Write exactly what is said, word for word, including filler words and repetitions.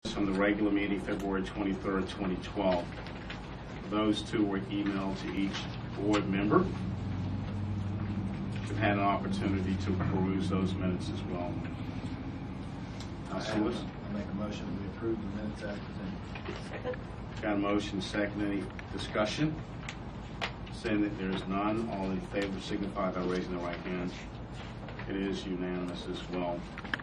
from the regular meeting, February twenty-third, twenty twelve. Those two were emailed to each board member. You've had an opportunity to peruse those minutes as well. I Councilors? make a motion we approve the minutes as presented. Second. Got a motion, second. Any discussion? Saying that there is none, all in favor signify by raising the right hand. It is unanimous as well.